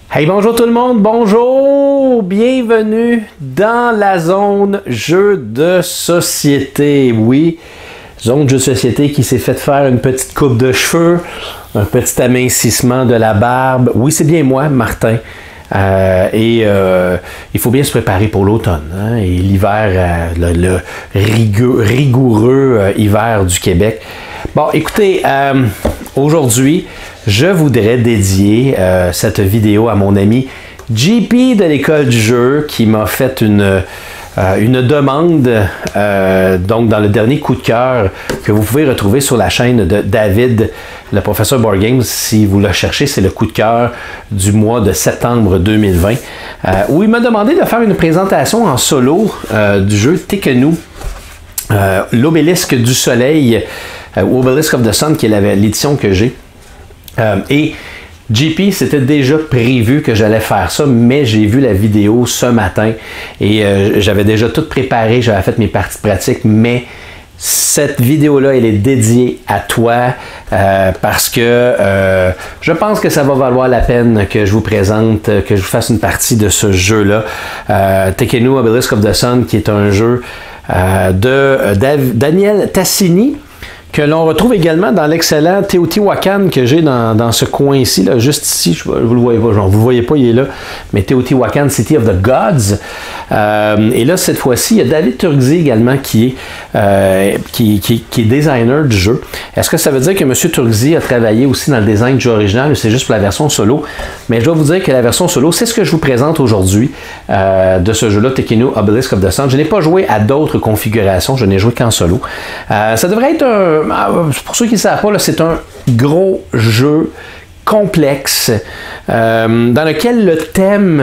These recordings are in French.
Hey, bonjour tout le monde, bonjour, bienvenue dans la zone jeux de société. Oui, zone jeux de société qui s'est fait faire une petite coupe de cheveux, un petit amincissement de la barbe. Oui, c'est bien moi, Martin. Il faut bien se préparer pour l'automne, hein, et l'hiver, le rigoureux hiver du Québec. Bon, écoutez, aujourd'hui, je voudrais dédier cette vidéo à mon ami JP de l'école du jeu qui m'a fait une demande donc dans le dernier coup de cœur que vous pouvez retrouver sur la chaîne de David, le professeur Board Games. Si vous le cherchez, c'est le coup de cœur du mois de septembre 2020 où il m'a demandé de faire une présentation en solo du jeu Tekhenu, l'Obélisque du Soleil, Obelisk of the Sun, qui est l'édition que j'ai. Et JP, c'était déjà prévu que j'allais faire ça, mais j'ai vu la vidéo ce matin et j'avais déjà tout préparé, j'avais fait mes parties pratiques, mais cette vidéo-là, elle est dédiée à toi parce que je pense que ça va valoir la peine que je vous présente, que je vous fasse une partie de ce jeu-là. Tekhenu, Obelisk of the Sun, qui est un jeu de Daniel Tascini, que l'on retrouve également dans l'excellent Teotihuacan que j'ai dans ce coin-ci, là, juste ici. Vous le voyez pas, genre, vous le voyez pas, il est là, mais Teotihuacan, City of the Gods. Et là, cette fois-ci, il y a David Turgzy également qui est designer du jeu. Est-ce que ça veut dire que M. Turgzy a travaillé aussi dans le design du jeu original ou c'est juste pour la version solo? Mais je dois vous dire que la version solo, c'est ce que je vous présente aujourd'hui de ce jeu-là, Tekhenu, Obelisk of the Sun. Je n'ai pas joué à d'autres configurations, je n'ai joué qu'en solo. Ça devrait être pour ceux qui ne savent pas, c'est un gros jeu complexe dans lequel le thème,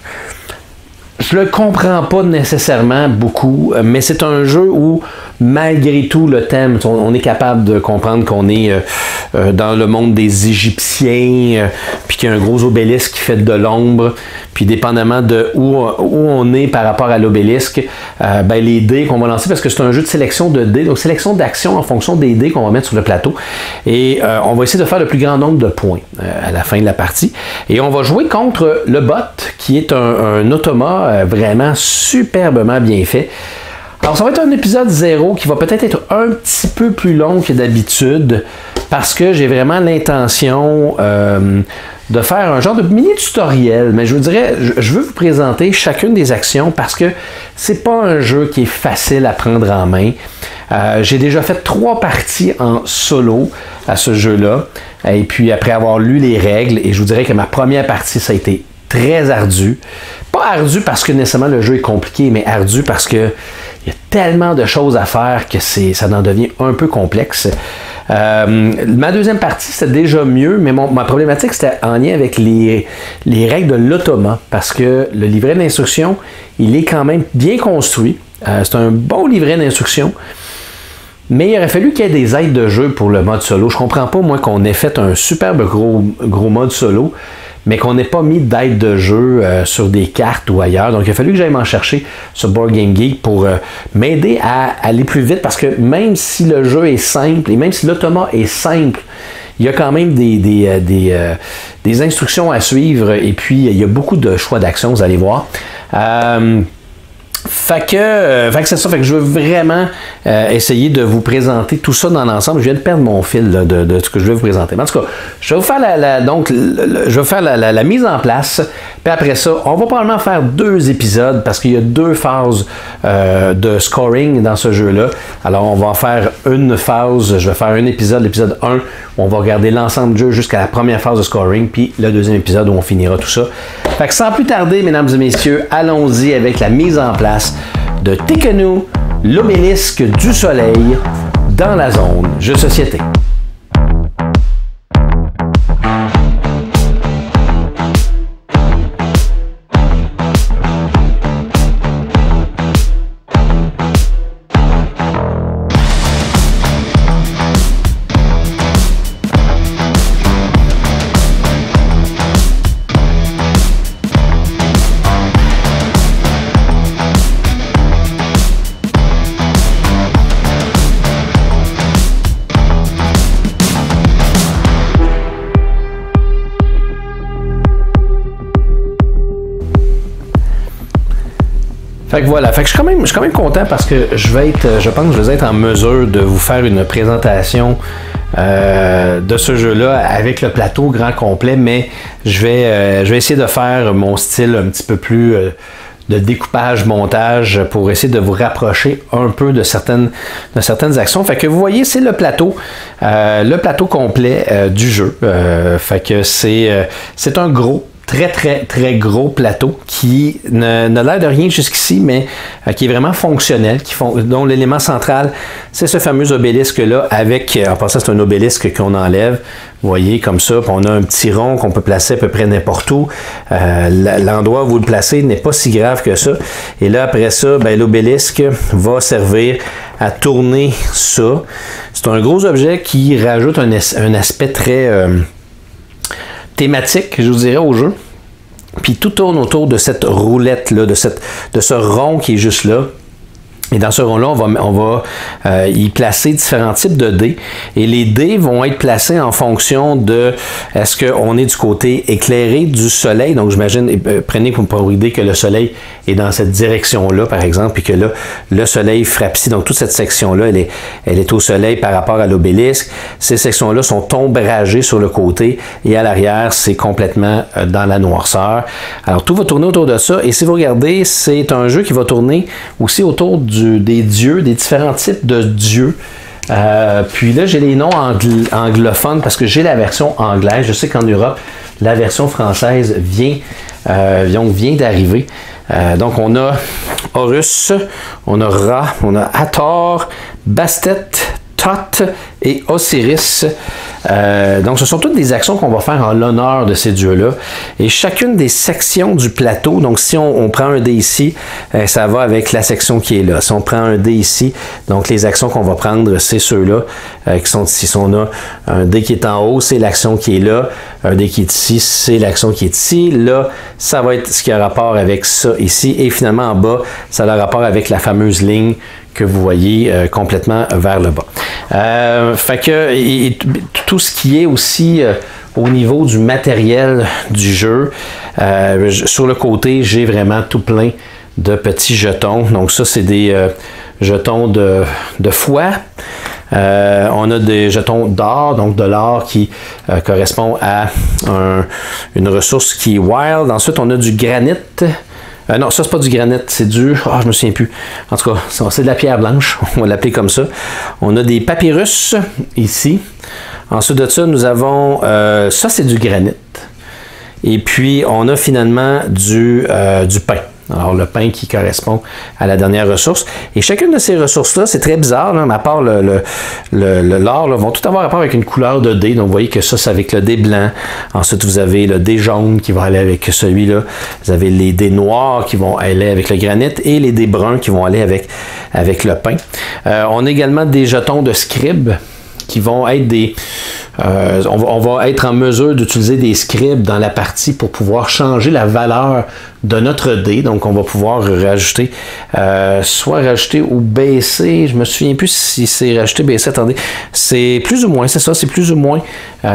je le comprends pas nécessairement beaucoup, mais c'est un jeu où malgré tout le thème, on est capable de comprendre qu'on est dans le monde des Égyptiens, puis qu'il y a un gros obélisque qui fait de l'ombre, puis dépendamment de où on est par rapport à l'obélisque, les dés qu'on va lancer, parce que c'est un jeu de sélection de dés, donc sélection d'actions en fonction des dés qu'on va mettre sur le plateau, et on va essayer de faire le plus grand nombre de points à la fin de la partie, et on va jouer contre le bot, qui est un automa vraiment superbement bien fait. Alors, ça va être un épisode 0 qui va peut-être être un petit peu plus long que d'habitude parce que j'ai vraiment l'intention de faire un genre de mini-tutoriel. Mais je vous dirais, je veux vous présenter chacune des actions parce que c'est pas un jeu qui est facile à prendre en main. J'ai déjà fait 3 parties en solo à ce jeu-là. Et puis, après avoir lu les règles, et je vous dirais que ma première partie, ça a été très ardu. Pas ardu parce que nécessairement le jeu est compliqué, mais ardu parce que il y a tellement de choses à faire que ça en devient un peu complexe. Ma deuxième partie, c'était déjà mieux, mais ma problématique, c'était en lien avec les règles de l'automa, parce que le livret d'instruction, il est quand même bien construit. C'est un bon livret d'instruction, mais il aurait fallu qu'il y ait des aides de jeu pour le mode solo. Je comprends pas, moi, qu'on ait fait un superbe gros mode solo, mais qu'on n'ait pas mis d'aide de jeu sur des cartes ou ailleurs. Donc, il a fallu que j'aille m'en chercher sur Board Game Geek pour m'aider à aller plus vite, parce que même si le jeu est simple, et même si l'automa est simple, il y a quand même des instructions à suivre, et puis il y a beaucoup de choix d'actions, vous allez voir. Fait que c'est ça, fait que je veux vraiment essayer de vous présenter tout ça dans l'ensemble. Je viens de perdre mon fil là, de ce que je vais vous présenter. Mais en tout cas, je vais vous faire la mise en place. Puis après ça, on va probablement faire 2 épisodes parce qu'il y a 2 phases de scoring dans ce jeu-là. Alors, on va en faire une phase. Je vais faire un épisode, l'épisode 1, où on va regarder l'ensemble du jeu jusqu'à la première phase de scoring. Puis le deuxième épisode où on finira tout ça. Fait que sans plus tarder, mesdames et messieurs, allons-y avec la mise en place de Tekhenu, l'Obélisque du Soleil, dans la zone jeux de société. Fait que voilà, fait que je suis quand même content parce que je pense que je vais être en mesure de vous faire une présentation de ce jeu-là avec le plateau grand complet, mais je vais essayer de faire mon style un petit peu plus de découpage, montage pour essayer de vous rapprocher un peu de certaines actions. Fait que vous voyez, c'est le plateau complet du jeu. Fait que c'est un gros, très gros plateau qui n'a l'air de rien jusqu'ici, mais qui est vraiment fonctionnel, dont l'élément central, c'est ce fameux obélisque-là avec, en passant, c'est un obélisque qu'on enlève. Vous voyez, comme ça, puis on a un petit rond qu'on peut placer à peu près n'importe où. L'endroit où vous le placez n'est pas si grave que ça. Et là, après ça, ben, l'obélisque va servir à tourner ça. C'est un gros objet qui rajoute un aspect très thématique, je vous dirais, au jeu. Puis tout tourne autour de cette roulette-là, de ce rond qui est juste là. Et dans ce rond-là, on va y placer différents types de dés. Et les dés vont être placés en fonction de est-ce qu'on est du côté éclairé du soleil. Donc, j'imagine, prenez pour idée que le soleil est dans cette direction-là, par exemple, et que là, le soleil frappe ici. Donc, toute cette section-là, elle est au soleil par rapport à l'obélisque. Ces sections-là sont ombragées sur le côté et à l'arrière, c'est complètement dans la noirceur. Alors, tout va tourner autour de ça. Et si vous regardez, c'est un jeu qui va tourner aussi autour des dieux, des différents types de dieux. Puis là, j'ai les noms anglophones parce que j'ai la version anglaise. Je sais qu'en Europe, la version française vient d'arriver. Donc, on a Horus, on a Ra, on a Hathor, Bastet, Thoth et Osiris. Donc, ce sont toutes des actions qu'on va faire en l'honneur de ces dieux-là. Et chacune des sections du plateau, donc si on prend un dé ici, ça va avec la section qui est là. Si on prend un dé ici, donc les actions qu'on va prendre, c'est ceux-là qui sont ici. Si on a un dé qui est en haut, c'est l'action qui est là. Un dé qui est ici, c'est l'action qui est ici. Là, ça va être ce qui a rapport avec ça ici. Et finalement, en bas, ça a rapport avec la fameuse ligne que vous voyez complètement vers le bas. Fait que tout ce qui est aussi au niveau du matériel du jeu, sur le côté, j'ai vraiment tout plein de petits jetons. Donc ça, c'est des jetons de foi. On a des jetons d'or, donc de l'or qui correspond à une ressource qui est wild. Ensuite, on a du granit. Non, ça, c'est pas du granit, c'est du... Ah, je me souviens plus. En tout cas, c'est de la pierre blanche, on va l'appeler comme ça. On a des papyrus ici. Ensuite de ça, nous avons... ça, c'est du granit. Et puis, on a finalement du pain. Alors, le pain qui correspond à la dernière ressource. Et chacune de ces ressources-là, c'est très bizarre, là, mais à part l'or, vont tout avoir rapport avec une couleur de dé. Donc, vous voyez que ça, c'est avec le dé blanc. Ensuite, vous avez le dé jaune qui va aller avec celui-là. Vous avez les dés noirs qui vont aller avec le granit et les dés bruns qui vont aller avec le pain. On a également des jetons de scribe qui vont être des... on va être en mesure d'utiliser des scribes dans la partie pour pouvoir changer la valeur de notre dé. Donc, on va pouvoir rajouter, soit rajouter ou baisser. Je me souviens plus si c'est rajouter, baisser. Attendez, c'est plus ou moins, c'est ça, c'est plus ou moins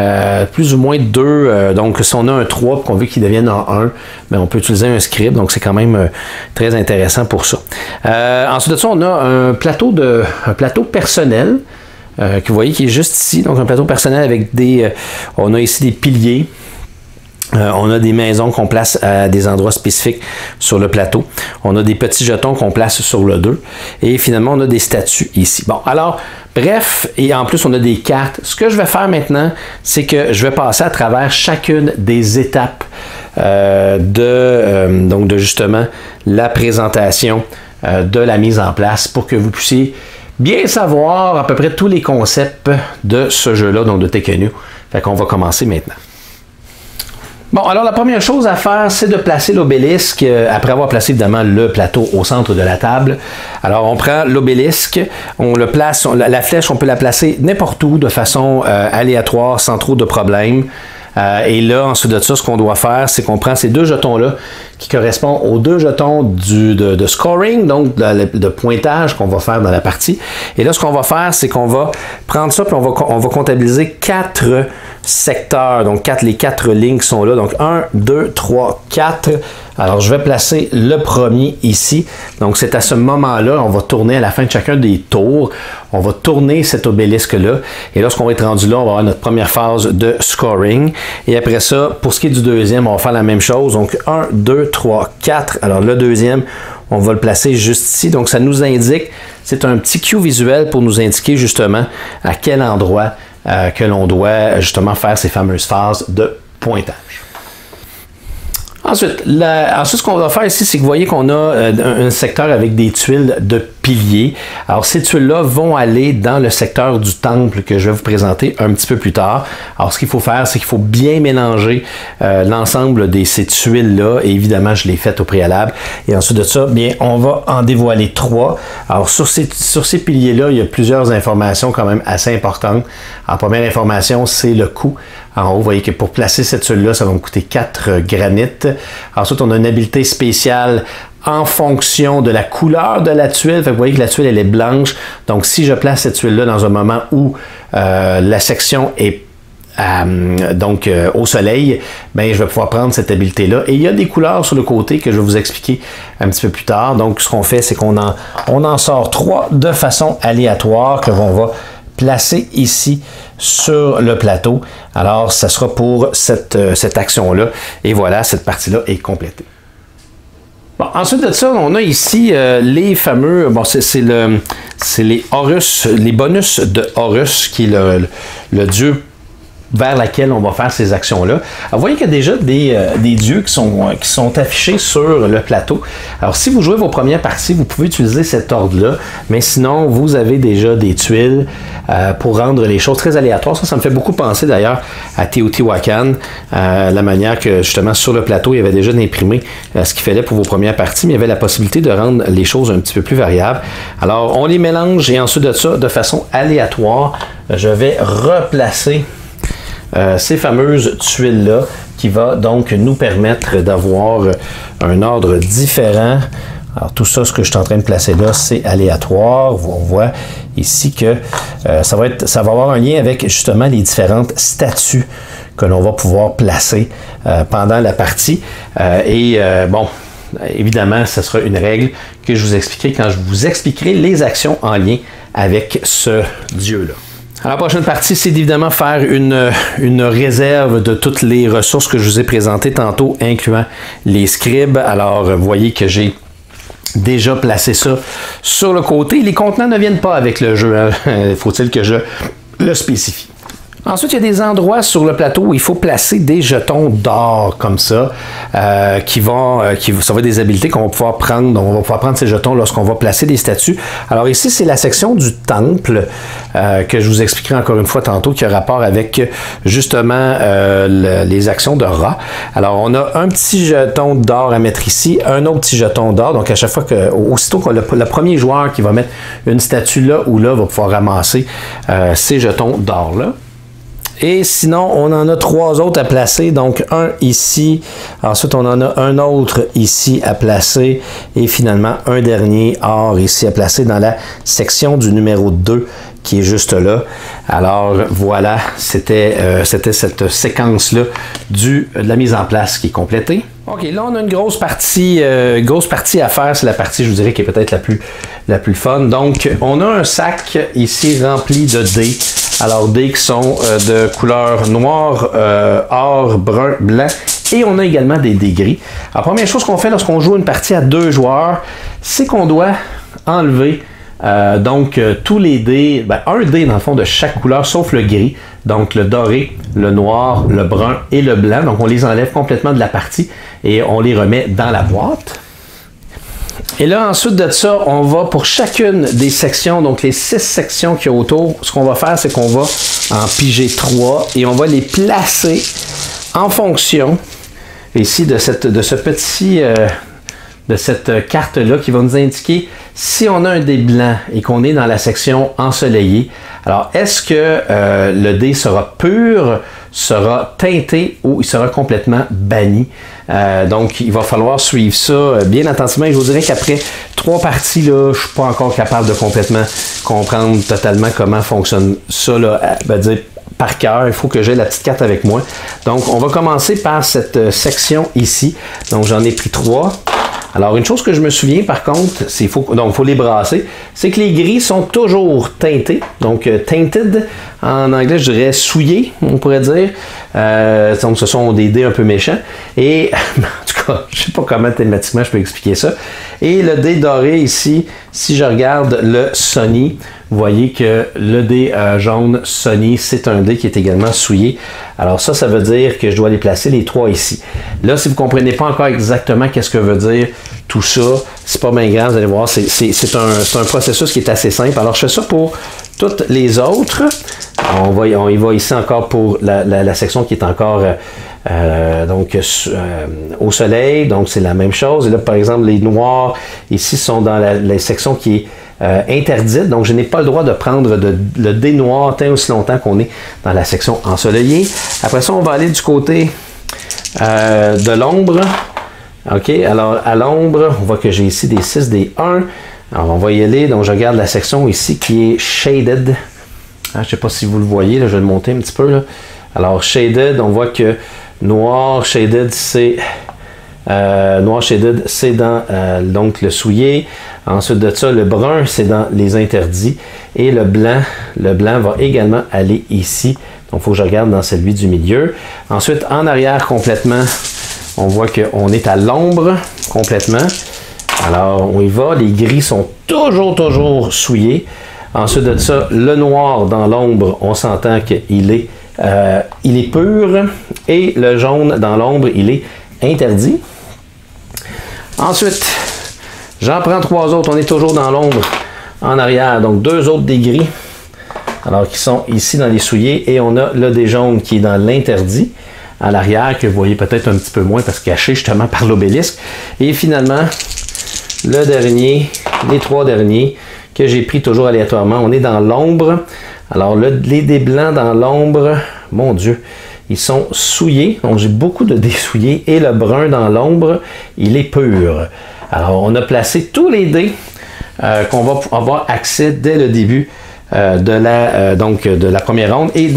2. Donc, si on a un 3 et qu'on veut qu'il devienne en 1, ben, on peut utiliser un scribe. Donc, c'est quand même très intéressant pour ça. Ensuite de ça, on a un plateau personnel. Que vous voyez qui est juste ici, donc un plateau personnel avec on a ici des piliers, on a des maisons qu'on place à des endroits spécifiques sur le plateau, on a des petits jetons qu'on place sur le 2, et finalement on a des statues ici. Bon, alors, bref, et en plus on a des cartes. Ce que je vais faire maintenant, c'est que je vais passer à travers chacune des étapes donc de justement la présentation de la mise en place pour que vous puissiez bien savoir à peu près tous les concepts de ce jeu-là, donc de Tekhenu. Fait qu'on va commencer maintenant. Bon, alors la première chose à faire, c'est de placer l'obélisque, après avoir placé évidemment le plateau au centre de la table. Alors on prend l'obélisque, on le place, la flèche, on peut la placer n'importe où de façon aléatoire, sans trop de problèmes. Et là, ensuite de ça, ce qu'on doit faire, c'est qu'on prend ces deux jetons-là qui correspondent aux deux jetons de scoring, donc de pointage qu'on va faire dans la partie. Et là, ce qu'on va faire, c'est qu'on va prendre ça, puis on va comptabiliser 4 secteurs. Donc, les 4 lignes qui sont là. Donc, 1, 2, 3, 4. Alors, je vais placer le premier ici. Donc, c'est à ce moment-là, on va tourner à la fin de chacun des tours. On va tourner cet obélisque-là. Et lorsqu'on va être rendu là, on va avoir notre première phase de scoring. Et après ça, pour ce qui est du deuxième, on va faire la même chose. Donc, 1, 2, 3, 4. Alors, le deuxième, on va le placer juste ici. Donc, ça nous indique, c'est un petit cue visuel pour nous indiquer justement à quel endroit que l'on doit justement faire ces fameuses phases de pointage. Ensuite, ce qu'on va faire ici, c'est que vous voyez qu'on a un secteur avec des tuiles de piliers. Alors, ces tuiles-là vont aller dans le secteur du temple que je vais vous présenter un petit peu plus tard. Alors, ce qu'il faut faire, c'est qu'il faut bien mélanger l'ensemble de ces tuiles-là. Et évidemment, je l'ai fait au préalable. Et ensuite de ça, bien, on va en dévoiler 3. Alors, sur ces piliers-là, il y a plusieurs informations quand même assez importantes. Alors, première information, c'est le coût. En haut, vous voyez que pour placer cette tuile-là, ça va me coûter 4 granites. Ensuite, on a une habileté spéciale en fonction de la couleur de la tuile. Fait que vous voyez que la tuile, elle est blanche. Donc, si je place cette tuile-là dans un moment où la section est au soleil, ben, je vais pouvoir prendre cette habileté-là. Et il y a des couleurs sur le côté que je vais vous expliquer un petit peu plus tard. Donc, ce qu'on fait, c'est qu'on en sort 3 de façon aléatoire que l'on va placer ici sur le plateau. Alors, ça sera pour cette action-là. Et voilà, cette partie-là est complétée. Bon, ensuite de ça, on a ici les fameux, bon, c'est les Horus, les bonus de Horus, qui est le dieu vers laquelle on va faire ces actions-là. Alors, vous voyez qu'il y a déjà des dieux qui sont affichés sur le plateau. Alors, si vous jouez vos premières parties, vous pouvez utiliser cet ordre-là, mais sinon, vous avez déjà des tuiles pour rendre les choses très aléatoires. Ça me fait beaucoup penser d'ailleurs à Teotihuacan, la manière que justement sur le plateau, il y avait déjà d'imprimé ce qu'il fallait pour vos premières parties, mais il y avait la possibilité de rendre les choses un petit peu plus variables. Alors, on les mélange et ensuite de ça, de façon aléatoire, je vais replacer ces fameuses tuiles-là qui va donc nous permettre d'avoir un ordre différent. Alors tout ça, ce que je suis en train de placer là, c'est aléatoire. On voit ici que ça va avoir un lien avec justement les différentes statues que l'on va pouvoir placer pendant la partie. Bon, évidemment, ce sera une règle que je vous expliquerai quand je vous expliquerai les actions en lien avec ce dieu-là. Alors, la prochaine partie, c'est évidemment faire une réserve de toutes les ressources que je vous ai présentées tantôt, incluant les scribes. Alors, vous voyez que j'ai déjà placé ça sur le côté. Les contenants ne viennent pas avec le jeu, hein. Faut-il que je le spécifie. Ensuite, il y a des endroits sur le plateau où il faut placer des jetons d'or comme ça, ça va être des habiletés qu'on va pouvoir prendre. Donc, on va pouvoir prendre ces jetons lorsqu'on va placer des statues. Alors ici, c'est la section du temple que je vous expliquerai encore une fois tantôt, qui a rapport avec justement les actions de Ra. Alors, on a un petit jeton d'or à mettre ici, un autre petit jeton d'or. Donc, à chaque fois aussitôt que le premier joueur qui va mettre une statue là ou là va pouvoir ramasser ces jetons d'or là. Et sinon, on en a 3 autres à placer. Donc, un ici. Ensuite, on en a un autre ici à placer. Et finalement, un dernier or ici à placer dans la section du numéro 2 qui est juste là. Alors, voilà, c'était cette séquence-là de la mise en place qui est complétée. OK, là, on a une grosse partie à faire. C'est la partie, je vous dirais, qui est peut-être la plus fun. Donc, on a un sac ici rempli de dés. Alors, dés qui sont de couleur noire, or, brun, blanc. Et on a également des dés gris. Alors, première chose qu'on fait lorsqu'on joue une partie à 2 joueurs, c'est qu'on doit enlever tous les dés, un dé dans le fond de chaque couleur, sauf le gris. Donc, le doré, le noir, le brun et le blanc. Donc, on les enlève complètement de la partie et on les remet dans la boîte. Et là, ensuite de ça, on va pour chacune des sections, donc les 6 sections qu'il y a autour, ce qu'on va faire, c'est qu'on va en piger 3 et on va les placer en fonction ici de cette carte-là qui va nous indiquer si on a un dé blanc et qu'on est dans la section ensoleillée. Alors, est-ce que le dé sera pur, sera teinté ou il sera complètement banni? Donc, il va falloir suivre ça bien attentivement. Et je vous dirais qu'après 3 parties, là, je ne suis pas encore capable de complètement comprendre totalement comment fonctionne ça, là, par cœur. Il faut que j'aie la petite carte avec moi. Donc, on va commencer par cette section ici. Donc, j'en ai pris 3. Alors, une chose que je me souviens, par contre, c'est qu'il faut les brasser, c'est que les gris sont toujours teintés. Donc, tainted, en anglais, je dirais souillé, on pourrait dire. Donc, ce sont des dés un peu méchants. Et, en tout cas, je ne sais pas comment thématiquement je peux expliquer ça. Et le dé doré ici, si je regarde le Sony, vous voyez que le dé jaune Sony, c'est un dé qui est également souillé. Alors ça veut dire que je dois les placer les 3 ici. Là, si vous ne comprenez pas encore exactement qu'est-ce que veut dire tout ça, c'est pas bien grave, vous allez voir, c'est un processus qui est assez simple. Alors je fais ça pour toutes les autres. On y va ici encore pour la section qui est encore au soleil, donc c'est la même chose. Et là, par exemple, les noirs ici sont dans la section qui est interdite, donc je n'ai pas le droit de prendre le dé noir tant aussi longtemps qu'on est dans la section ensoleillée. Après ça, on va aller du côté de l'ombre. OK, alors à l'ombre, on voit que j'ai ici des 6, des 1. Alors on va y aller, donc je regarde la section ici qui est shaded. Je ne sais pas si vous le voyez, là, je vais le monter un petit peu. Là. Alors shaded, on voit que noir shaded, c'est dans donc le souillé. Ensuite de ça, le brun, c'est dans les interdits. Et le blanc va également aller ici. Donc, il faut que je regarde dans celui du milieu. Ensuite, en arrière complètement, on voit qu'on est à l'ombre complètement. Alors, on y va. Les gris sont toujours souillés. Ensuite de ça, le noir dans l'ombre, on s'entend qu'il est, pur. Et le jaune dans l'ombre, il est interdit. Ensuite, j'en prends 3 autres. On est toujours dans l'ombre en arrière. Donc, 2 autres des gris. Alors, qui sont ici dans les souillés. Et on a le dé jaune qui est dans l'interdit à l'arrière, que vous voyez peut-être un petit peu moins parce caché justement par l'obélisque. Et finalement, le dernier, les 3 derniers que j'ai pris toujours aléatoirement. On est dans l'ombre. Alors, les dés blancs dans l'ombre, mon Dieu, ils sont souillés. Donc, j'ai beaucoup de dés souillés. Et le brun dans l'ombre, il est pur. Alors, on a placé tous les dés qu'on va avoir accès dès le début de la première ronde. Et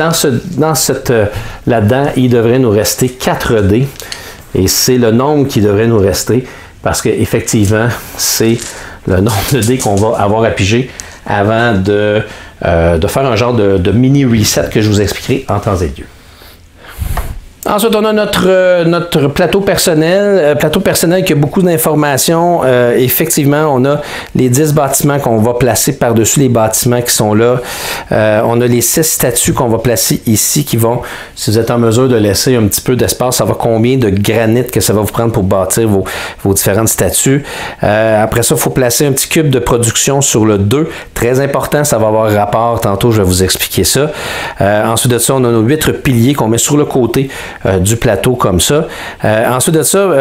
là-dedans, il devrait nous rester 4 dés. Et c'est le nombre qui devrait nous rester parce qu'effectivement, c'est le nombre de dés qu'on va avoir à piger avant de faire un genre de mini reset que je vous expliquerai en temps et lieu. Ensuite, on a notre plateau personnel qui a beaucoup d'informations. Effectivement, on a les 10 bâtiments qu'on va placer par-dessus les bâtiments qui sont là. On a les 6 statues qu'on va placer ici qui vont, si vous êtes en mesure de laisser un petit peu d'espace, savoir combien de granit que ça va vous prendre pour bâtir vos différentes statues. Après ça, il faut placer un petit cube de production sur le 2. Très important, ça va avoir rapport. Tantôt, je vais vous expliquer ça. Ensuite de ça, on a nos 8 piliers qu'on met sur le côté du plateau comme ça. Ensuite de ça,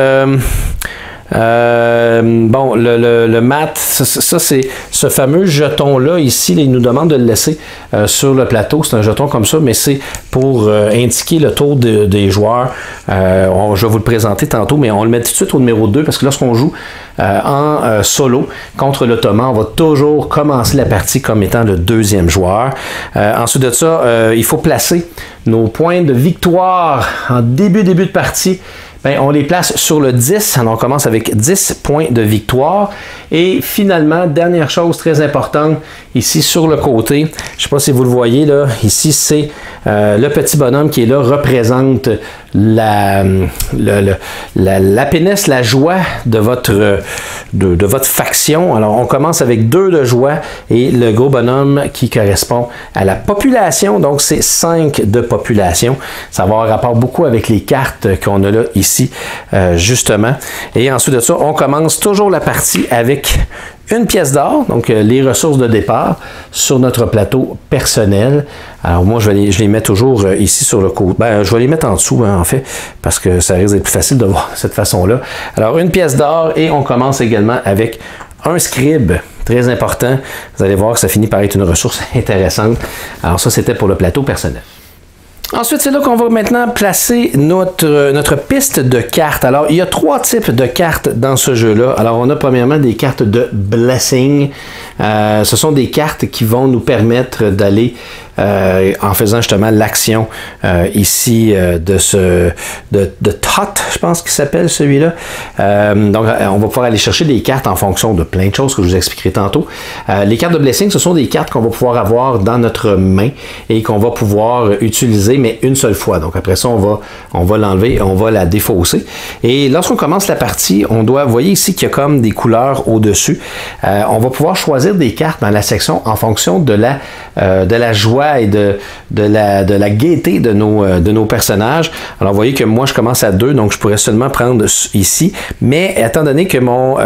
le mat, ça c'est ce fameux jeton-là ici, il nous demande de le laisser sur le plateau. C'est un jeton comme ça, mais c'est pour indiquer le tour des joueurs. Je vais vous le présenter tantôt, mais on le met tout de suite au numéro 2 parce que lorsqu'on joue en solo contre l'Ottoman, on va toujours commencer la partie comme étant le 2e joueur. Ensuite de ça, il faut placer nos points de victoire en début de partie. On les place sur le 10. Alors, on commence avec 10 points de victoire. Et finalement, dernière chose très importante, ici sur le côté, je ne sais pas si vous le voyez là, ici c'est le petit bonhomme qui est là, représente l'happiness, la joie de votre faction. Alors, on commence avec 2 de joie et le gros bonhomme qui correspond à la population. Donc, c'est 5 de population. Ça va avoir rapport beaucoup avec les cartes qu'on a là ici, justement. Et ensuite de ça, on commence toujours la partie avec une pièce d'or, donc les ressources de départ sur notre plateau personnel. Alors moi, je les mets toujours ici sur le côté. Je vais les mettre en dessous, en fait, parce que ça risque d'être plus facile de voir de cette façon-là. Alors, une pièce d'or et on commence également avec un scribe. Très important. Vous allez voir que ça finit par être une ressource intéressante. Alors ça, c'était pour le plateau personnel. Ensuite, c'est là qu'on va maintenant placer notre piste de cartes. Alors, il y a 3 types de cartes dans ce jeu-là. Alors, on a premièrement des cartes de Blessing. Ce sont des cartes qui vont nous permettre d'aller en faisant justement l'action ici de Tot, je pense qu'il s'appelle celui-là. Donc, on va pouvoir aller chercher des cartes en fonction de plein de choses que je vous expliquerai tantôt. Les cartes de blessing, ce sont des cartes qu'on va pouvoir avoir dans notre main et qu'on va pouvoir utiliser, mais une seule fois. Donc, après ça, on va l'enlever, on va la défausser. Et lorsqu'on commence la partie, on doit, vous voyez ici qu'il y a comme des couleurs au-dessus. On va pouvoir choisir des cartes dans la section en fonction de la joie et de la gaieté de nos personnages. Alors, vous voyez que moi, je commence à 2, donc je pourrais seulement prendre ici. Mais étant donné que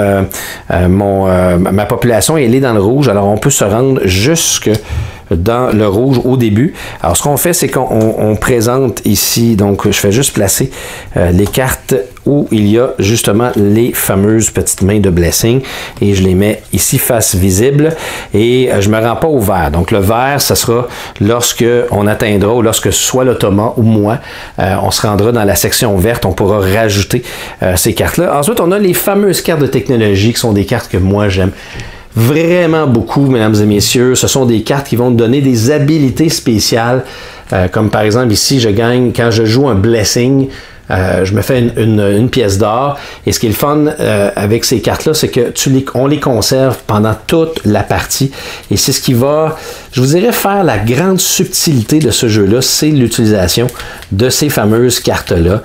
ma population elle est dans le rouge, alors on peut se rendre jusque dans le rouge au début. Alors, ce qu'on fait, c'est qu'on présente ici, donc je fais juste placer les cartes où il y a justement les fameuses petites mains de blessing et je les mets ici face visible et je me rends pas au vert. Donc, le vert, ce sera lorsque on atteindra ou lorsque soit l'automa ou moi, on se rendra dans la section verte, on pourra rajouter ces cartes-là. Ensuite, on a les fameuses cartes de technologie qui sont des cartes que moi j'aime vraiment beaucoup, mesdames et messieurs. Ce sont des cartes qui vont nous donner des habilités spéciales. Comme par exemple ici, je gagne quand je joue un blessing. Je me fais une pièce d'or. Et ce qui est le fun avec ces cartes-là, c'est que on les conserve pendant toute la partie. Et c'est ce qui va, je vous dirais, faire la grande subtilité de ce jeu-là, c'est l'utilisation de ces fameuses cartes-là.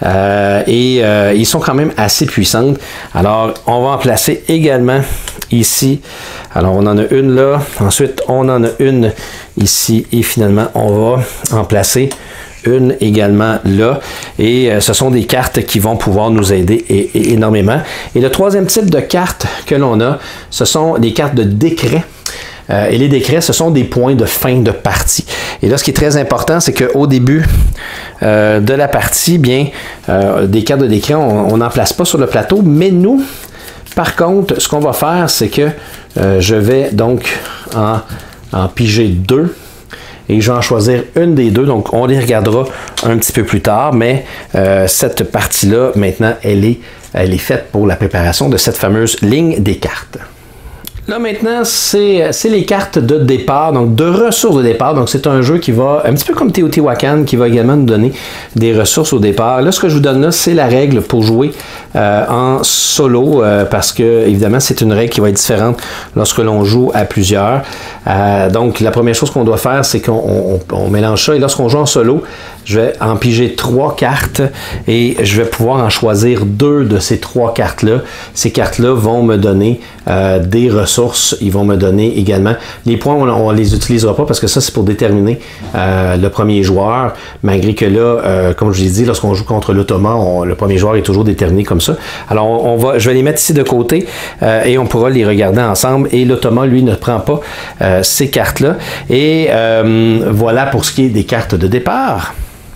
Ils sont quand même assez puissantes. Alors, on va en placer également ici. Alors, on en a une là. Ensuite, on en a une ici. Et finalement, on va en placer une également là. Et ce sont des cartes qui vont pouvoir nous aider énormément. Et le troisième type de carte que l'on a, ce sont des cartes de décret. Et les décrets, ce sont des points de fin de partie. Et là, ce qui est très important, c'est qu'au début de la partie, bien, des cartes de décret, on n'en place pas sur le plateau, mais nous, par contre, ce qu'on va faire, c'est que je vais donc en piger 2 et je vais en choisir une des deux. Donc, on les regardera un petit peu plus tard, mais cette partie-là, maintenant, elle est faite pour la préparation de cette fameuse ligne des cartes. Là, maintenant, c'est les cartes de départ, donc de ressources de départ. Donc, c'est un jeu qui va, un petit peu comme Teotihuacan, qui va également nous donner des ressources au départ. Là, ce que je vous donne là, c'est la règle pour jouer en solo, parce que, évidemment, c'est une règle qui va être différente lorsque l'on joue à plusieurs. Donc, la première chose qu'on doit faire, c'est qu'on mélange ça. Et lorsqu'on joue en solo, je vais en piger 3 cartes et je vais pouvoir en choisir 2 de ces 3 cartes-là. Ces cartes-là vont me donner des ressources. Ils vont me donner également les points, on ne les utilisera pas parce que ça, c'est pour déterminer le premier joueur. Malgré que là, comme je l'ai dit, lorsqu'on joue contre l'automa, le premier joueur est toujours déterminé comme ça. Alors, je vais les mettre ici de côté et on pourra les regarder ensemble. Et l'automa, lui, ne prend pas ces cartes-là. Et voilà pour ce qui est des cartes de départ.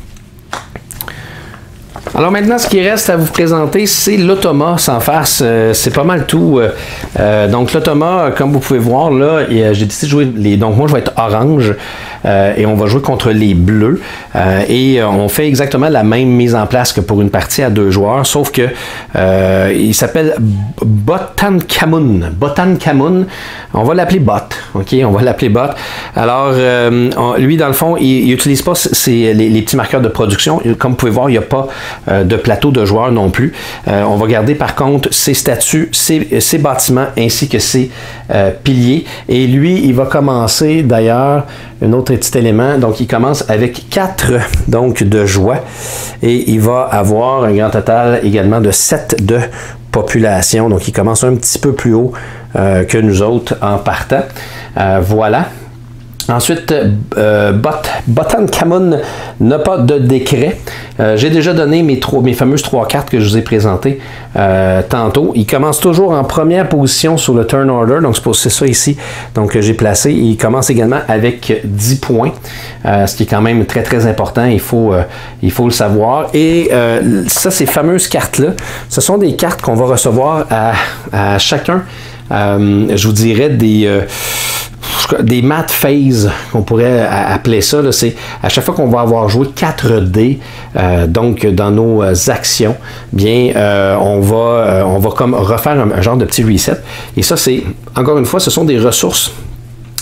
Alors maintenant, ce qui reste à vous présenter, c'est l'automa sans farce. C'est pas mal tout. Donc l'automa, comme vous pouvez voir, là, j'ai décidé de jouer donc moi je vais être orange et on va jouer contre les bleus. Et on fait exactement la même mise en place que pour une partie à 2 joueurs, sauf que il s'appelle Botankamun. Botankamun, on va l'appeler Bot. OK, on va l'appeler Bot. Alors, lui, dans le fond, il n'utilise pas les petits marqueurs de production. Comme vous pouvez voir, il n'y a pas de plateau de joueurs non plus. On va garder par contre ses statues, ses bâtiments ainsi que ses piliers. Et lui, il va commencer d'ailleurs, un autre petit élément, donc il commence avec 4 donc, de joie et il va avoir un grand total également de 7 de population. Donc il commence un petit peu plus haut que nous autres en partant. Voilà. Ensuite, Botankamun n'a pas de décret. J'ai déjà donné mes fameuses 3 cartes que je vous ai présentées tantôt. Il commence toujours en première position sur le turn order, donc c'est ça ici donc j'ai placé. Il commence également avec 10 points, ce qui est quand même très très important, il faut le savoir. Et ça, ces fameuses cartes-là, ce sont des cartes qu'on va recevoir à chacun, je vous dirais des math phases, qu'on pourrait appeler ça. C'est à chaque fois qu'on va avoir joué 4 dés, donc dans nos actions, bien, on va comme refaire un genre de petit reset. Et ça, c'est, encore une fois, ce sont des ressources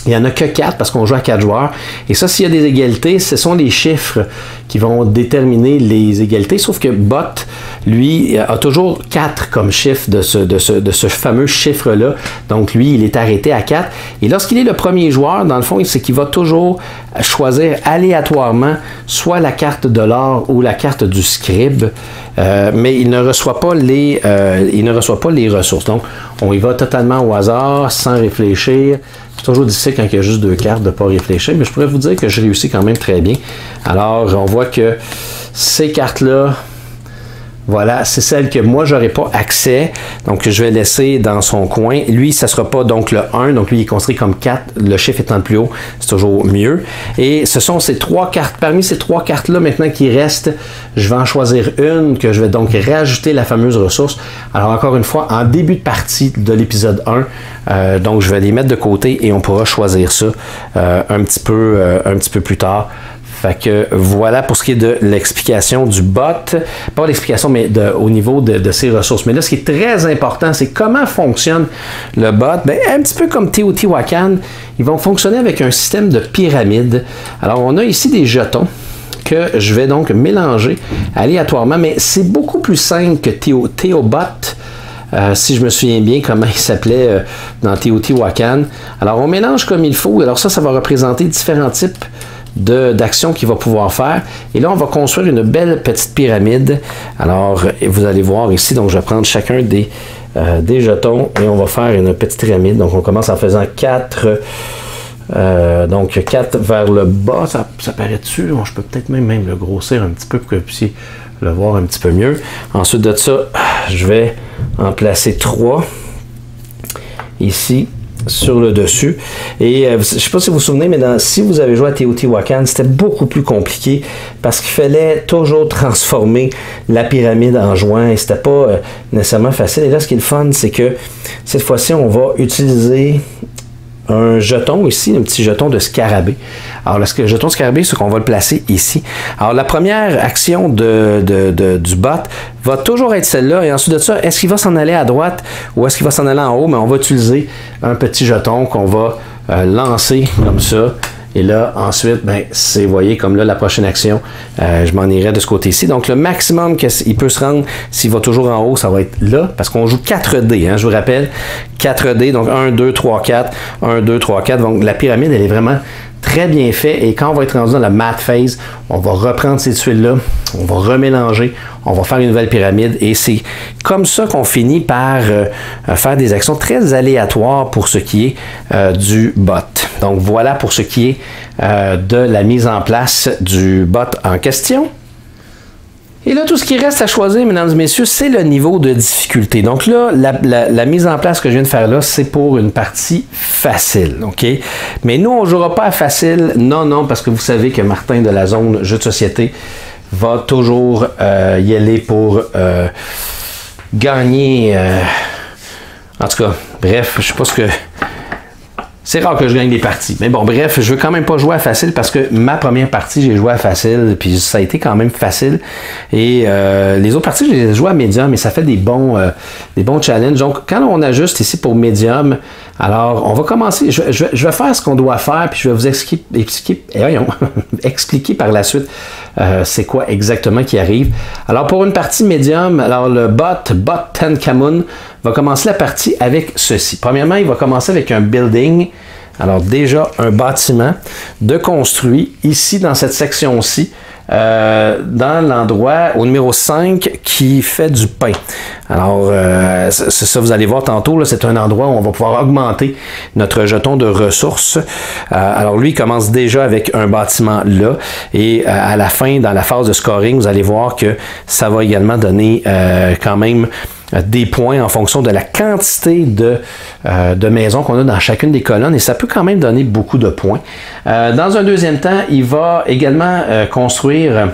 Il n'y en a que 4 parce qu'on joue à 4 joueurs. Et ça, s'il y a des égalités, ce sont les chiffres qui vont déterminer les égalités. Sauf que Bot, lui, a toujours 4 comme chiffre de ce fameux chiffre-là. Donc, lui, il est arrêté à 4. Et lorsqu'il est le premier joueur, dans le fond, c'est qu'il va toujours choisir aléatoirement soit la carte de l'or ou la carte du scribe. Mais il ne reçoit pas les ressources. Donc, on y va totalement au hasard, sans réfléchir. C'est toujours difficile quand il y a juste 2 cartes de ne pas réfléchir, mais je pourrais vous dire que je réussis quand même très bien. Alors, on voit que ces cartes-là, voilà, c'est celle que moi, je n'aurai pas accès. Donc, je vais laisser dans son coin. Lui, ça ne sera pas donc le 1. Donc, lui, il est construit comme 4. Le chiffre étant le plus haut, c'est toujours mieux. Et ce sont ces 3 cartes. Parmi ces 3 cartes-là, maintenant qui restent, je vais en choisir une que je vais donc rajouter la fameuse ressource. Alors, encore une fois, en début de partie de l'épisode 1, donc je vais les mettre de côté et on pourra choisir ça un petit peu plus tard. Fait que voilà pour ce qui est de l'explication du bot. Pas l'explication, mais au niveau de ses ressources. Mais là, ce qui est très important, c'est comment fonctionne le bot. Bien, un petit peu comme Teotihuacan, ils vont fonctionner avec un système de pyramide. Alors, on a ici des jetons que je vais donc mélanger aléatoirement, mais c'est beaucoup plus simple que Teobot. Si je me souviens bien comment il s'appelait dans Teotihuacan. Alors, on mélange comme il faut. Alors ça va représenter différents types d'actions qu'il va pouvoir faire. Et là, on va construire une belle petite pyramide. Alors, vous allez voir ici, donc je vais prendre chacun des jetons et on va faire une petite pyramide. Donc, on commence en faisant 4. Donc, 4 vers le bas. Ça paraît dessus. Bon, je peux peut-être même le grossir un petit peu pour que vous puissiez le voir un petit peu mieux. Ensuite de ça, je vais en placer 3 ici sur le dessus. Et je ne sais pas si vous vous souvenez, mais si vous avez joué à Teotihuacan, c'était beaucoup plus compliqué parce qu'il fallait toujours transformer la pyramide en joint et c'était pas nécessairement facile. Et là, ce qui est le fun, c'est que cette fois-ci, on va utiliser un jeton ici, un petit jeton de scarabée. Alors, le jeton de scarabée, c'est qu'on va le placer ici. Alors, la première action du bot va toujours être celle-là. Et ensuite de ça, est-ce qu'il va s'en aller à droite ou est-ce qu'il va s'en aller en haut? Mais on va utiliser un petit jeton qu'on va lancer comme ça. Et là, ensuite, ben, vous voyez, comme là, la prochaine action, je m'en irai de ce côté-ci. Donc, le maximum qu'il peut se rendre, s'il va toujours en haut, ça va être là, parce qu'on joue 4 dés, hein, je vous rappelle, 4 dés, donc 1, 2, 3, 4, 1, 2, 3, 4. Donc, la pyramide, elle est vraiment très bien faite. Et quand on va être rendu dans la math phase, on va reprendre ces tuiles-là, on va remélanger, on va faire une nouvelle pyramide. Et c'est comme ça qu'on finit par faire des actions très aléatoires pour ce qui est du bot. Donc, voilà pour ce qui est de la mise en place du bot en question. Et là, tout ce qui reste à choisir, mesdames et messieurs, c'est le niveau de difficulté. Donc là, la mise en place que je viens de faire là, c'est pour une partie facile, OK? Mais nous, on ne jouera pas à facile. Non, parce que vous savez que Martin de la zone jeux de société va toujours y aller pour gagner. En tout cas, bref, je sais pas ce que... C'est rare que je gagne des parties. Mais bon, bref, je veux quand même pas jouer à facile parce que ma première partie, j'ai joué à facile, puis ça a été quand même facile. Et les autres parties, j'ai joué à médium et ça fait des bons challenges. Donc, quand on ajuste ici pour médium, alors on va commencer. Je vais faire ce qu'on doit faire, puis je vais vous expliquer par la suite c'est quoi exactement qui arrive. Alors, pour une partie médium, alors le bot Tenkamun va commencer la partie avec ceci. Premièrement, il va commencer avec un building. Alors déjà, un bâtiment de construit ici dans cette section-ci, dans l'endroit au numéro 5 qui fait du pain. Alors, c'est ça, vous allez voir tantôt, c'est un endroit où on va pouvoir augmenter notre jeton de ressources. Alors, lui, il commence déjà avec un bâtiment là. Et à la fin, dans la phase de scoring, vous allez voir que ça va également donner quand même des points en fonction de la quantité de maisons qu'on a dans chacune des colonnes et ça peut quand même donner beaucoup de points. Dans un deuxième temps, il va également construire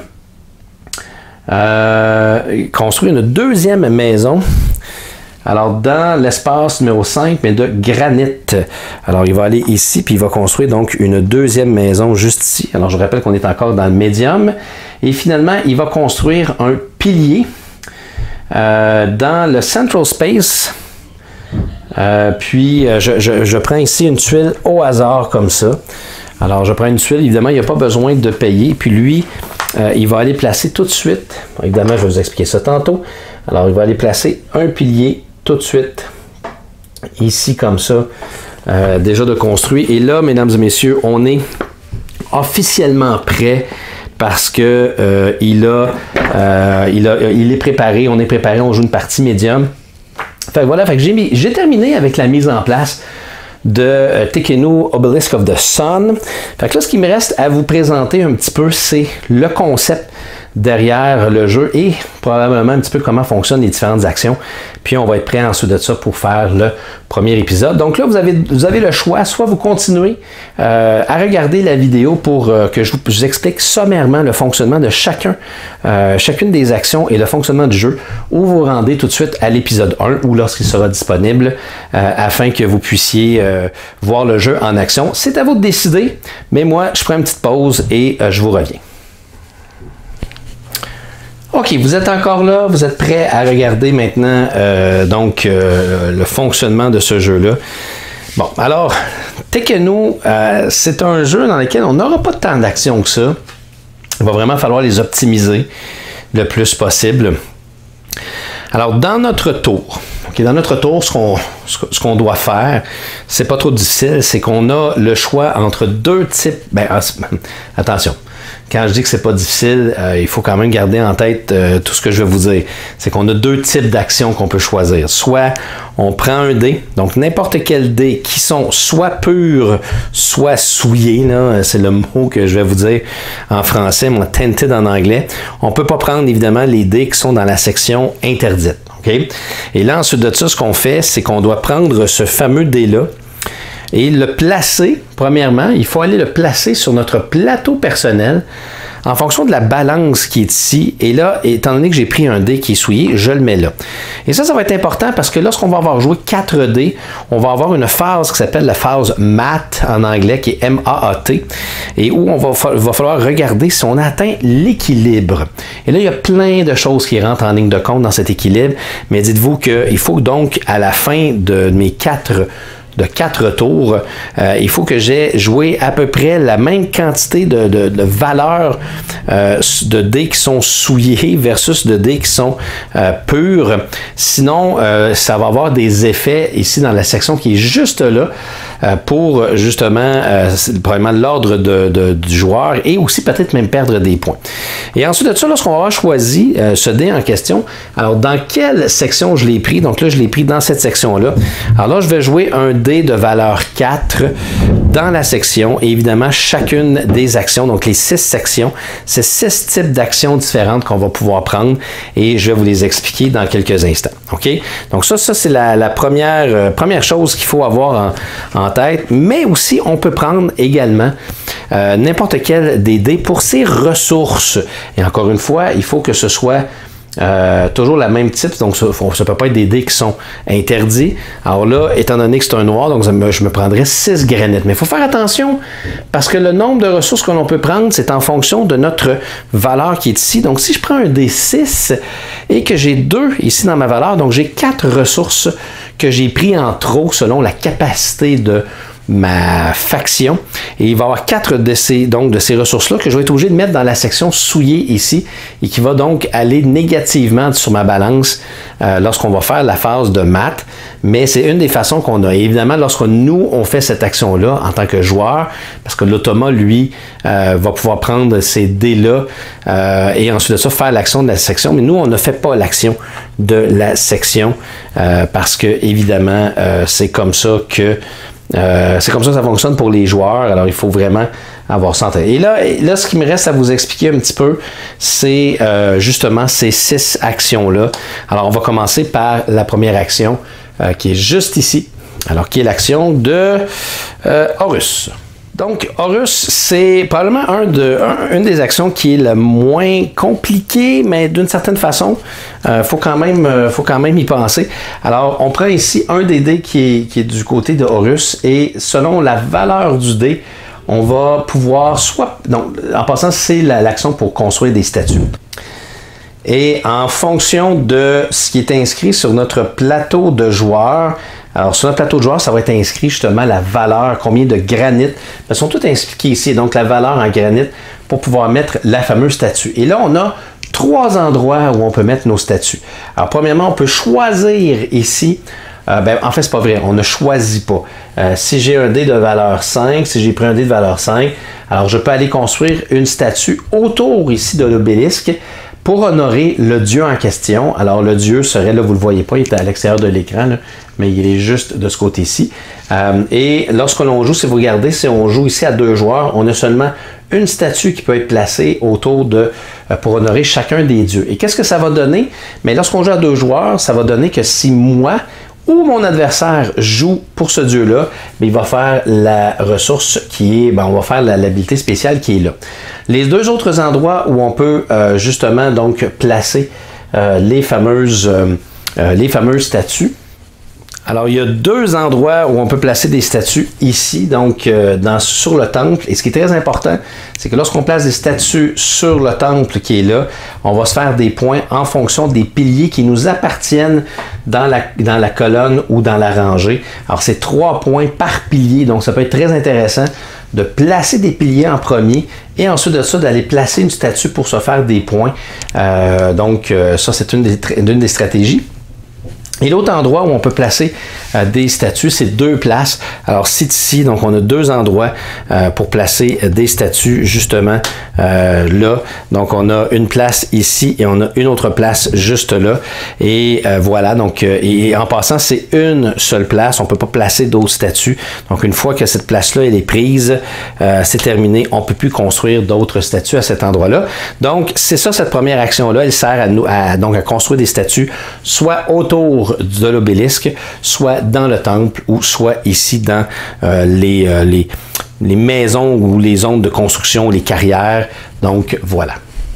une deuxième maison. Alors, dans l'espace numéro 5, mais de granit. Alors, il va aller ici, puis il va construire donc une deuxième maison juste ici. Alors, je vous rappelle qu'on est encore dans le médium. Et finalement, il va construire un pilier dans le Central Space. Je prends ici une tuile au hasard comme ça. Alors, je prends une tuile, évidemment, il n'y a pas besoin de payer. Puis lui, il va aller placer tout de suite, évidemment, je vais vous expliquer ça tantôt. Alors, il va aller placer un pilier tout de suite, ici comme ça, déjà de construit. Et là, mesdames et messieurs, on est officiellement prêt parce que il est préparé, on est préparé, on joue une partie médium. Fait que voilà, fait que j'ai terminé avec la mise en place de Tekhenu Obelisk of the Sun. Fait que là, ce qui me reste à vous présenter un petit peu, c'est le concept derrière le jeu et probablement un petit peu comment fonctionnent les différentes actions. Puis on va être prêt ensuite de ça pour faire le premier épisode. Donc là, vous avez le choix, soit vous continuez à regarder la vidéo pour que je vous explique sommairement le fonctionnement de chacune des actions et le fonctionnement du jeu, ou vous rendez tout de suite à l'épisode 1 ou lorsqu'il sera disponible afin que vous puissiez voir le jeu en action. C'est à vous de décider, mais moi, je prends une petite pause et je vous reviens. Ok, vous êtes encore là, vous êtes prêts à regarder maintenant le fonctionnement de ce jeu-là. Bon, alors, Tekhenu, c'est un jeu dans lequel on n'aura pas tant d'action que ça. Il va vraiment falloir les optimiser le plus possible. Alors, dans notre tour, ce qu'on doit faire, c'est pas trop difficile, c'est qu'on a le choix entre deux types. Attention. Quand je dis que c'est pas difficile, il faut quand même garder en tête tout ce que je vais vous dire. C'est qu'on a deux types d'actions qu'on peut choisir. Soit on prend un dé, donc n'importe quel dé qui sont soit purs, soit souillés, c'est le mot que je vais vous dire en français, moi tinted en anglais. On peut pas prendre évidemment les dés qui sont dans la section interdite. Okay? Et là, ensuite de ça, ce qu'on fait, c'est qu'on doit prendre ce fameux dé-là et le placer, premièrement, il faut aller le placer sur notre plateau personnel en fonction de la balance qui est ici. Et là, étant donné que j'ai pris un dé qui est souillé, je le mets là. Et ça va être important parce que lorsqu'on va avoir joué 4 dés, on va avoir une phase qui s'appelle la phase MAT en anglais, qui est M-A-A-T, et où va falloir regarder si on atteint l'équilibre. Et là, il y a plein de choses qui rentrent en ligne de compte dans cet équilibre, mais dites-vous qu'il faut donc, à la fin de mes 4 tours, il faut que j'ai joué à peu près la même quantité de valeurs de dés qui sont souillés versus de dés qui sont purs. Sinon, ça va avoir des effets ici dans la section qui est juste là pour justement probablement l'ordre du joueur et aussi peut-être même perdre des points. Et ensuite de ça, lorsqu'on va avoir choisi ce dé en question, alors dans quelle section je l'ai pris? Donc là, je l'ai pris dans cette section-là. Alors là, je vais jouer un dé de valeur 4 dans la section et évidemment chacune des actions, donc les 6 sections, c'est 6 types d'actions différentes qu'on va pouvoir prendre et je vais vous les expliquer dans quelques instants. OK? Donc ça c'est la première chose qu'il faut avoir en tête, mais aussi on peut prendre également n'importe quel des dés pour ses ressources. Et encore une fois, il faut que ce soit toujours la même type, donc ça ne peut pas être des dés qui sont interdits. Alors là, étant donné que c'est un noir, donc je me prendrais 6 granites. Mais il faut faire attention parce que le nombre de ressources que l'on peut prendre, c'est en fonction de notre valeur qui est ici. Donc si je prends un dé 6 et que j'ai 2 ici dans ma valeur, donc j'ai 4 ressources que j'ai pris en trop selon la capacité de ma faction, et il va y avoir 4 de ces ressources-là que je vais être obligé de mettre dans la section souillée ici et qui va donc aller négativement sur ma balance lorsqu'on va faire la phase de maths. Mais c'est une des façons qu'on a. Et évidemment, lorsque nous, on fait cette action-là en tant que joueur, parce que l'automa, lui, va pouvoir prendre ces dés-là et ensuite de ça, faire l'action de la section. Mais nous, on ne fait pas l'action de la section parce que, évidemment, c'est comme ça que ça fonctionne pour les joueurs. Alors, il faut vraiment avoir ça en tête. Et là, ce qui me reste à vous expliquer un petit peu, c'est justement ces 6 actions-là. Alors, on va commencer par la première action qui est juste ici. Alors, qui est l'action de Horus. Donc, Horus, c'est probablement une des actions qui est le moins compliquée, mais d'une certaine façon, faut quand même y penser. Alors, on prend ici un des dés qui est du côté de Horus, et selon la valeur du dé, on va pouvoir en passant, c'est l'action pour construire des statues. Et en fonction de ce qui est inscrit sur notre plateau de joueurs, Alors, sur notre plateau de joueur, ça va être inscrit justement la valeur, combien de granit. Elles sont toutes expliquées ici, donc la valeur en granit pour pouvoir mettre la fameuse statue. Et là, on a 3 endroits où on peut mettre nos statues. Alors, premièrement, on peut choisir ici. En fait, c'est pas vrai, on ne choisit pas. Si j'ai un dé de valeur 5, si j'ai pris un dé de valeur 5, alors je peux aller construire une statue autour ici de l'obélisque pour honorer le dieu en question. Alors le dieu serait, là vous le voyez pas, il est à l'extérieur de l'écran, mais il est juste de ce côté-ci. Et lorsque l'on joue, si vous regardez, si on joue ici à 2 joueurs, on a seulement une statue qui peut être placée autour de, pour honorer chacun des dieux. Et qu'est-ce que ça va donner? Mais lorsqu'on joue à 2 joueurs, ça va donner que si moi ou mon adversaire joue pour ce dieu-là, il va faire la ressource qui est, on va faire l'habilité spéciale qui est là. Les 2 autres endroits où on peut justement donc placer les fameuses statues. Alors, il y a 2 endroits où on peut placer des statues ici, donc sur le temple. Et ce qui est très important, c'est que lorsqu'on place des statues sur le temple qui est là, on va se faire des points en fonction des piliers qui nous appartiennent dans la colonne ou dans la rangée. Alors, c'est 3 points par pilier, donc ça peut être très intéressant de placer des piliers en premier et ensuite de ça, d'aller placer une statue pour se faire des points. Ça, c'est une des stratégies. Et l'autre endroit où on peut placer des statues, c'est 2 places. Alors, c'est ici, donc on a 2 endroits pour placer des statues, justement, là. Donc, on a une place ici et on a une autre place juste là. Et voilà, donc, et en passant, c'est une seule place. On ne peut pas placer d'autres statues. Donc, une fois que cette place-là, elle est prise, c'est terminé. On ne peut plus construire d'autres statues à cet endroit-là. Donc, c'est ça, cette première action-là. Elle sert à construire des statues, soit autour de l'obélisque, soit dans le temple ou soit ici dans les maisons ou les zones de construction, les carrières. Donc, voilà.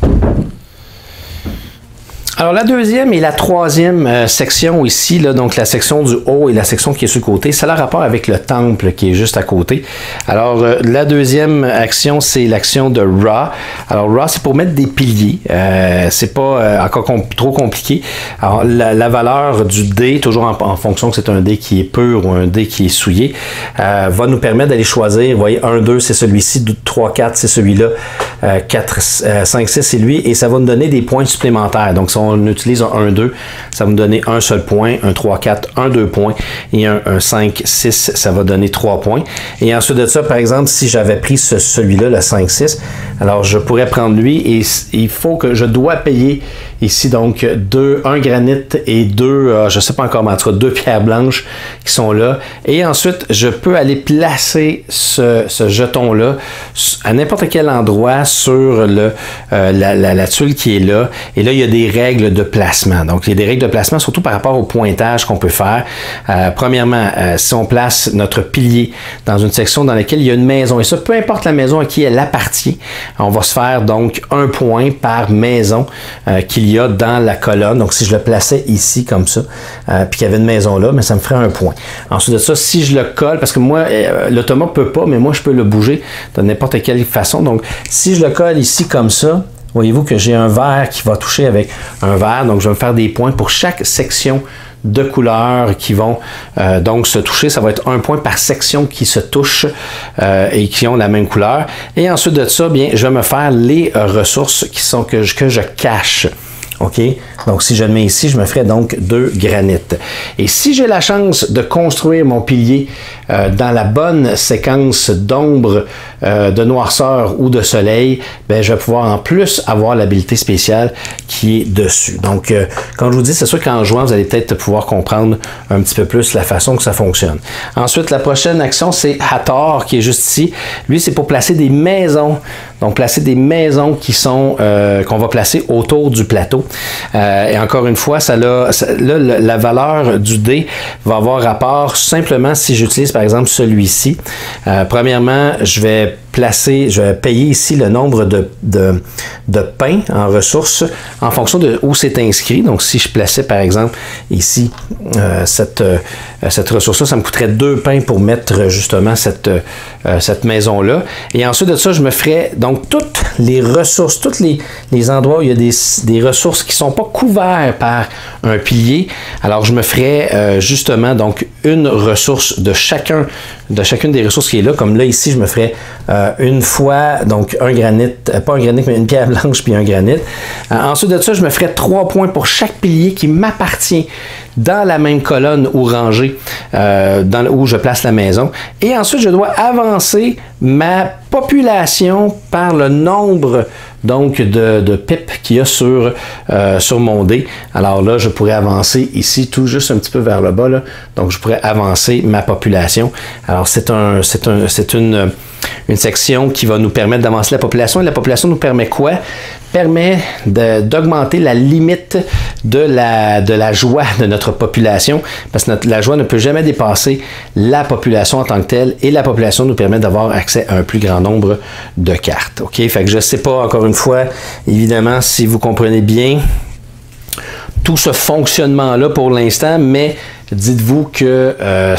Alors, la deuxième et la troisième section ici, là, donc la section du haut et la section qui est sur le côté, ça a rapport avec le temple qui est juste à côté. Alors, la deuxième action, c'est l'action de Ra. Alors, Ra, c'est pour mettre des piliers. C'est pas encore trop compliqué. Alors, la valeur du dé, toujours en fonction que c'est un dé qui est pur ou un dé qui est souillé, va nous permettre d'aller choisir. Vous voyez, 1, 2, c'est celui-ci. 3, 4, c'est celui-là. 4, 5, 6, c'est lui. Et ça va nous donner des points supplémentaires. Donc, si on utilise un 1, 2, ça va nous donner un seul point, un 3, 4, un 2 points, et un 5, 6, ça va donner 3 points. Et ensuite de ça, par exemple, si j'avais pris celui-là, le 5, 6, alors je pourrais prendre lui, et il faut que je dois payer ici, donc, 1 granit et 2, je ne sais pas encore, mais en tout cas, 2 pierres blanches qui sont là. Et ensuite, je peux aller placer ce jeton-là à n'importe quel endroit sur la tuile qui est là. Et là, il y a des règles de placement. Donc, il y a des règles de placement, surtout par rapport au pointage qu'on peut faire. Premièrement, si on place notre pilier dans une section dans laquelle il y a une maison, et ça, peu importe la maison à qui elle appartient, on va se faire donc 1 point par maison qu'il y a dans la colonne. Donc, si je le plaçais ici comme ça, puis qu'il y avait une maison là, mais ça me ferait 1 point. Ensuite de ça, si je le colle, parce que moi, l'automa peut pas, mais moi, je peux le bouger de n'importe quelle façon. Donc, si je le colle ici comme ça, voyez-vous que j'ai un vert qui va toucher avec un vert. Donc, je vais me faire des points pour chaque section de couleurs qui vont donc se toucher. Ça va être 1 point par section qui se touche et qui ont la même couleur. Et ensuite de ça, bien, je vais me faire les ressources qui sont que je cache. OK? Donc, si je le mets ici, je me ferai donc 2 granites. Et si j'ai la chance de construire mon pilier dans la bonne séquence d'ombre, de noirceur ou de soleil, ben, je vais pouvoir en plus avoir l'habilité spéciale qui est dessus. Donc, comme je vous dis, c'est sûr qu'en jouant, vous allez peut-être pouvoir comprendre un petit peu plus la façon que ça fonctionne. Ensuite, la prochaine action, c'est Hathor, qui est juste ici. Lui, c'est pour placer des maisons. Donc, placer des maisons qui sont qu'on va placer autour du plateau. Et encore une fois, la valeur du dé va avoir rapport simplement si j'utilise par exemple celui-ci. Premièrement, je vais payer ici le nombre de pains en ressources en fonction de où c'est inscrit. Donc, si je plaçais par exemple ici cette ressource-là, ça me coûterait 2 pains pour mettre justement cette maison-là. Et ensuite de ça, je me ferais donc toute les ressources, tous les endroits où il y a des ressources qui ne sont pas couverts par un pilier, alors je me ferai justement donc une ressource de chacune des ressources qui est là. Comme là, ici, je me ferai une fois, donc un granit, pas un granit, mais une pierre blanche puis un granit. Ensuite de ça, je me ferai 3 points pour chaque pilier qui m'appartient dans la même colonne ou rangée où je place la maison. Et ensuite, je dois avancer ma population par le nombre donc de pipes qu'il y a sur mon dé. Alors là, je pourrais avancer ici tout juste un petit peu vers le bas. Là. Donc, je pourrais avancer ma population. Alors, c'est une section qui va nous permettre d'avancer la population. Et la population nous permet quoi? Permet d'augmenter la limite de la joie de notre population, parce que la joie ne peut jamais dépasser la population en tant que telle, et la population nous permet d'avoir accès à un plus grand nombre de cartes. OK? Fait que je ne sais pas, encore une fois, évidemment, si vous comprenez bien tout ce fonctionnement-là pour l'instant, mais dites-vous que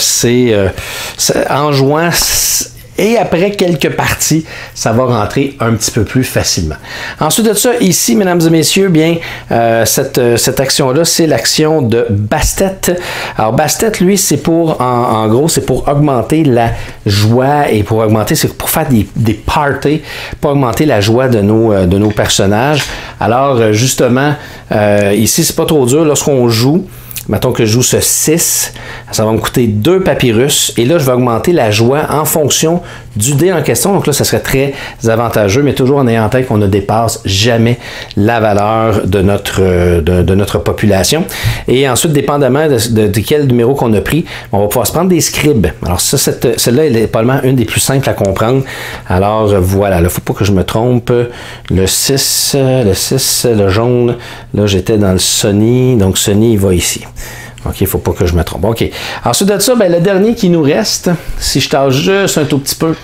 en jouant, et après quelques parties, ça va rentrer un petit peu plus facilement. Ensuite de ça, ici, mesdames et messieurs, bien, cette action-là, c'est l'action de Bastet. Alors, Bastet, lui, c'est pour, en gros, c'est pour augmenter la joie et pour augmenter, c'est pour faire des parties, pour augmenter la joie de nos personnages. Alors, justement, ici, c'est pas trop dur. Lorsqu'on joue, mettons que je joue ce 6, ça va me coûter 2 papyrus. Et là, je vais augmenter la joie en fonction du dé en question. Donc là, ça serait très avantageux, mais toujours en ayant en tête qu'on ne dépasse jamais la valeur de notre population. Et ensuite, dépendamment de quel numéro qu'on a pris, on va pouvoir se prendre des scribes. Alors ça, celle-là, elle est probablement une des plus simples à comprendre. Alors voilà, il ne faut pas que je me trompe. Le 6, le jaune, là, j'étais dans le Sony. Donc Sony, il va ici. OK, il ne faut pas que je me trompe. OK. Ensuite de ça, ben, le dernier qui nous reste, si je tâche juste un tout petit peu,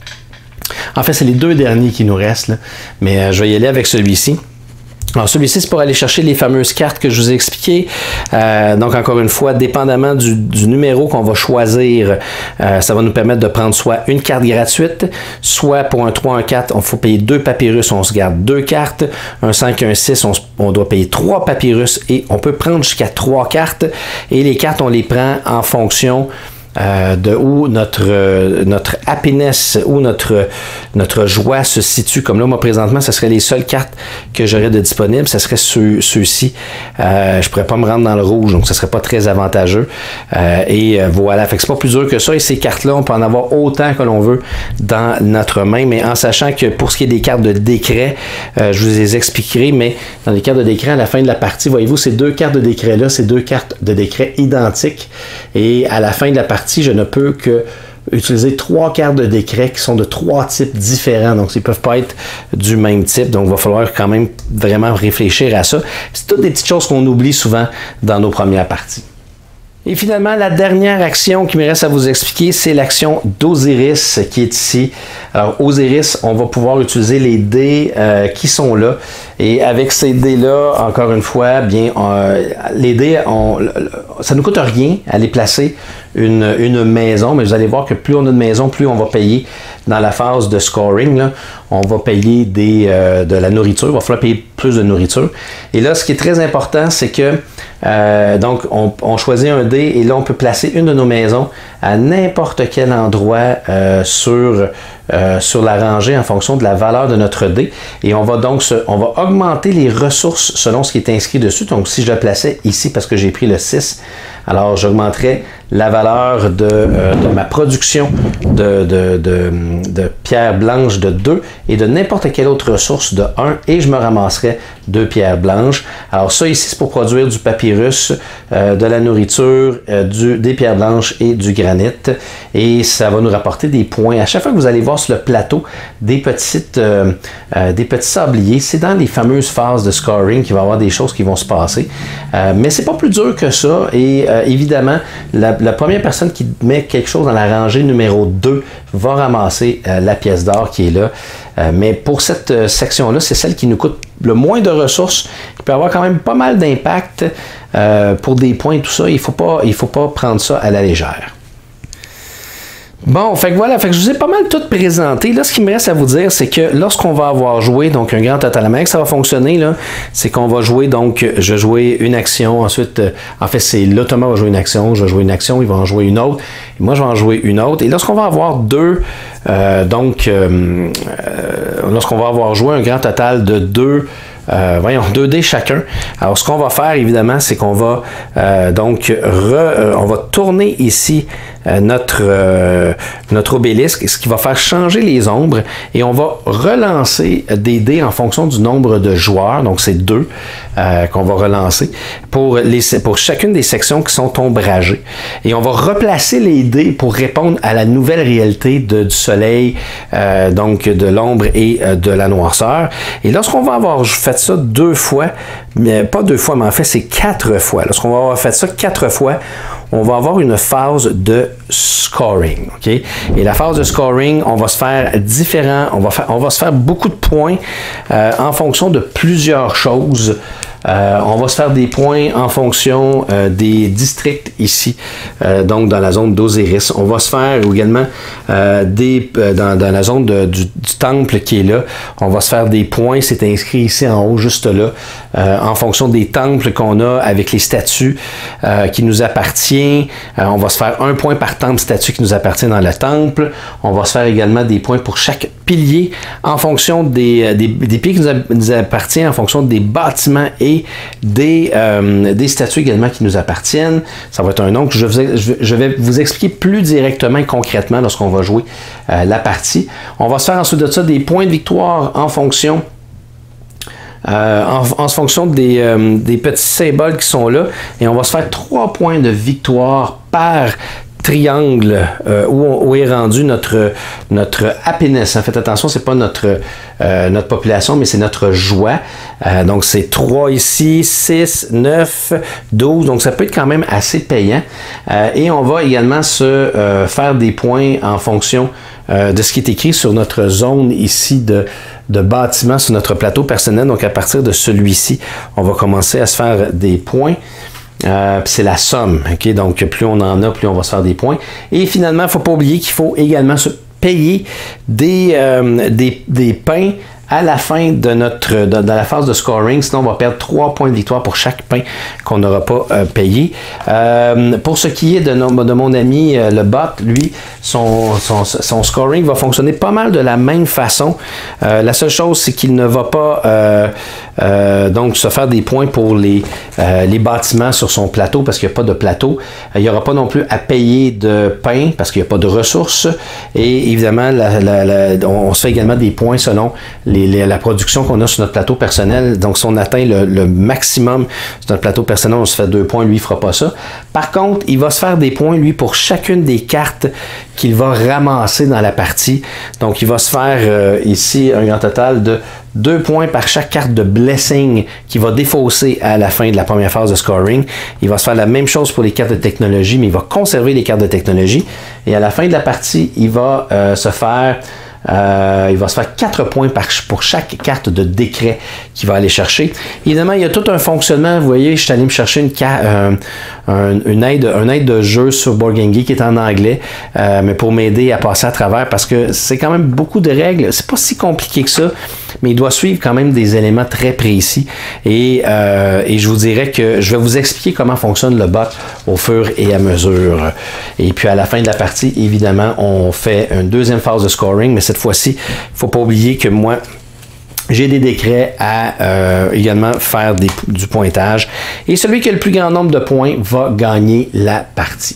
en fait, c'est les 2 derniers qui nous restent, là, mais je vais y aller avec celui-ci. Alors, celui-ci, c'est pour aller chercher les fameuses cartes que je vous ai expliquées. Donc, encore une fois, dépendamment du numéro qu'on va choisir, ça va nous permettre de prendre soit une carte gratuite, soit pour un 3, un 4, on faut payer 2 papyrus, on se garde 2 cartes. Un 5, un 6, on doit payer 3 papyrus et on peut prendre jusqu'à 3 cartes. Et les cartes, on les prend en fonction de où notre happiness, où notre joie se situe. Comme là, moi, présentement, ce serait les seules cartes que j'aurais de disponibles. Ce serait ceux-ci. Je ne pourrais pas me rendre dans le rouge, donc ce ne serait pas très avantageux. Voilà. Fait que c'est pas plus dur que ça. Et ces cartes-là, on peut en avoir autant que l'on veut dans notre main. Mais en sachant que pour ce qui est des cartes de décret, je vous les expliquerai, mais dans les cartes de décret, à la fin de la partie, voyez-vous, ces 2 cartes de décret-là, c'est 2 cartes de décret identiques. Et à la fin de la partie, je ne peux que utiliser 3 cartes de décret qui sont de 3 types différents. Donc, ils ne peuvent pas être du même type. Donc, il va falloir quand même vraiment réfléchir à ça. C'est toutes des petites choses qu'on oublie souvent dans nos premières parties. Et finalement, la dernière action qui me reste à vous expliquer, c'est l'action d'Osiris qui est ici. Alors, Osiris, on va pouvoir utiliser les dés qui sont là. Et avec ces dés-là, encore une fois, bien, les dés, ça ne nous coûte rien à les placer une maison, mais vous allez voir que plus on a de maisons, plus on va payer dans la phase de scoring. Là, on va payer de la nourriture, il va falloir payer plus de nourriture. Et là, ce qui est très important, c'est que donc on choisit un dé et là, on peut placer une de nos maisons à n'importe quel endroit sur la rangée en fonction de la valeur de notre dé. Et on va donc augmenter les ressources selon ce qui est inscrit dessus. Donc, si je le plaçais ici parce que j'ai pris le 6, alors j'augmenterais la valeur de ma production de pierres blanches de 2 et de n'importe quelle autre ressource de 1 et je me ramasserais 2 pierres blanches. Alors ça ici, c'est pour produire du papyrus, de la nourriture, des pierres blanches et du granit. Et ça va nous rapporter des points. À chaque fois que vous allez voir sur le plateau des petits sabliers, c'est dans les fameuses phases de scoring qu'il va y avoir des choses qui vont se passer. Mais c'est pas plus dur que ça. Et évidemment, la première personne qui met quelque chose dans la rangée numéro 2 va ramasser la pièce d'or qui est là. Mais pour cette section-là, c'est celle qui nous coûte le moins de ressources, qui peut avoir quand même pas mal d'impact pour des points et tout ça. Il faut pas prendre ça à la légère. Bon, fait que voilà, fait que je vous ai pas mal tout présenté. Là, ce qui me reste à vous dire, c'est que lorsqu'on va avoir joué, donc un grand total, comment ça va fonctionner, là, c'est qu'on va jouer, donc, je vais jouer une action, ensuite, en fait, c'est l'automa va jouer une action, je vais jouer une action, il va en jouer une autre, et moi, je vais en jouer une autre. Et lorsqu'on va avoir lorsqu'on va avoir joué un grand total de 2 dés chacun. Alors, ce qu'on va faire, évidemment, c'est qu'on va on va tourner ici notre obélisque, ce qui va faire changer les ombres, et on va relancer des dés en fonction du nombre de joueurs, donc c'est 2 qu'on va relancer pour chacune des sections qui sont ombragées. Et on va replacer les dés pour répondre à la nouvelle réalité du soleil, donc de l'ombre et de la noirceur. Et lorsqu'on va avoir fait ça 2 fois, mais pas 2 fois, mais en fait c'est 4 fois. Lorsqu'on va avoir fait ça 4 fois, on va avoir une phase de scoring. Okay? Et la phase de scoring, on va se faire différent, on va se faire beaucoup de points en fonction de plusieurs choses. On va se faire des points en fonction des districts ici, donc dans la zone d'Osiris. On va se faire également dans la zone du temple qui est là. On va se faire des points, c'est inscrit ici en haut, juste là, en fonction des temples qu'on a avec les statues qui nous appartiennent. On va se faire 1 point par temple statue qui nous appartient dans le temple. On va se faire également des points pour chaque pilier en fonction des piliers qui nous appartiennent, en fonction des bâtiments et des statues également qui nous appartiennent. Ça va être un nom que je vais vous expliquer plus directement et concrètement lorsqu'on va jouer la partie. On va se faire ensuite de ça des points de victoire en fonction en fonction des petits symboles qui sont là, et on va se faire 3 points de victoire par triangle où est rendu notre happiness. En fait, attention, c'est pas notre population, mais c'est notre joie. Donc, c'est 3 ici, 6, 9, 12. Donc, ça peut être quand même assez payant. Et on va également se faire des points en fonction de ce qui est écrit sur notre zone ici de bâtiment, sur notre plateau personnel. Donc, à partir de celui-ci, on va commencer à se faire des points. C'est la somme, ok? Donc plus on en a, plus on va se faire des points. Et finalement, il ne faut pas oublier qu'il faut également se payer des pains à la fin de la phase de scoring, sinon on va perdre 3 points de victoire pour chaque pain qu'on n'aura pas payé. Pour ce qui est de mon ami le bot, lui, son scoring va fonctionner pas mal de la même façon. La seule chose, c'est qu'il ne va pas donc se faire des points pour les bâtiments sur son plateau, parce qu'il n'y a pas de plateau. Il n'y aura pas non plus à payer de pain parce qu'il n'y a pas de ressources. Et évidemment, on se fait également des points selon la production qu'on a sur notre plateau personnel. Donc, si on atteint le maximum sur notre plateau personnel, on se fait 2 points. Lui, il ne fera pas ça. Par contre, il va se faire des points, lui, pour chacune des cartes qu'il va ramasser dans la partie. Donc, il va se faire ici un grand total de 2 points par chaque carte de blessing qui va défausser à la fin de la première phase de scoring. Il va se faire la même chose pour les cartes de technologie, mais il va conserver les cartes de technologie. Et à la fin de la partie, il va se faire 4 points pour chaque carte de décret qu'il va aller chercher. Évidemment, il y a tout un fonctionnement. Vous voyez, je suis allé me chercher une aide de jeu sur Board Game Geek qui est en anglais, mais pour m'aider à passer à travers, parce que c'est quand même beaucoup de règles. C'est pas si compliqué que ça, mais il doit suivre quand même des éléments très précis. Et je vous dirais que je vais vous expliquer comment fonctionne le bot au fur et à mesure. Et puis à la fin de la partie, évidemment, on fait une deuxième phase de scoring, mais cette fois-ci, il ne faut pas oublier que moi, j'ai des décrets à également faire du pointage. Et celui qui a le plus grand nombre de points va gagner la partie.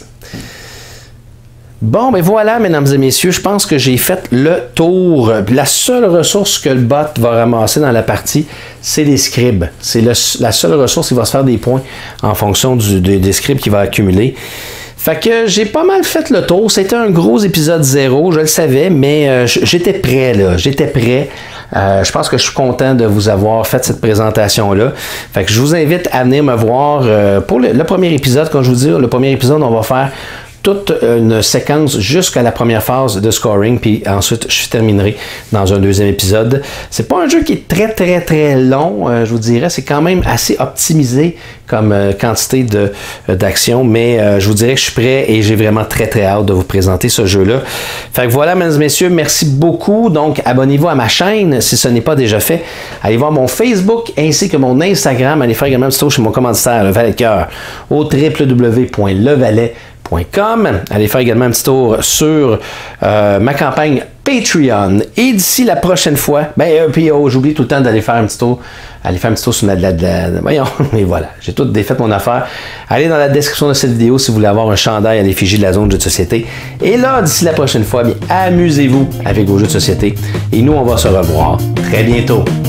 Bon, ben voilà, mesdames et messieurs, je pense que j'ai fait le tour. La seule ressource que le bot va ramasser dans la partie, c'est les scribes. C'est la seule ressource qui va se faire des points en fonction des scribes qu'il va accumuler. Fait que j'ai pas mal fait le tour. C'était un gros épisode 0, je le savais, mais j'étais prêt, là. J'étais prêt. Je pense que je suis content de vous avoir fait cette présentation-là. Fait que je vous invite à venir me voir pour le premier épisode. Comme je vous dis, le premier épisode, on va faire toute une séquence jusqu'à la première phase de scoring, puis ensuite je terminerai dans un deuxième épisode. C'est pas un jeu qui est très long, je vous dirais, c'est quand même assez optimisé comme quantité d'action, mais je vous dirais que je suis prêt et j'ai vraiment très hâte de vous présenter ce jeu-là. Fait que voilà, mesdames et messieurs, merci beaucoup. Donc, abonnez-vous à ma chaîne si ce n'est pas déjà fait. Allez voir mon Facebook ainsi que mon Instagram. Allez faire également un petit tour chez mon commanditaire, Le Valet de Cœur, au www.levalet.com. Allez faire également un petit tour sur ma campagne Patreon. Et d'ici la prochaine fois, puis j'oublie tout le temps d'aller faire un petit tour. Allez faire un petit tour sur voyons, et voilà, j'ai tout défait mon affaire. Allez dans la description de cette vidéo si vous voulez avoir un chandail à l'effigie de la zone de jeux de société. Et là, d'ici la prochaine fois, amusez-vous avec vos jeux de société. Et nous, on va se revoir très bientôt.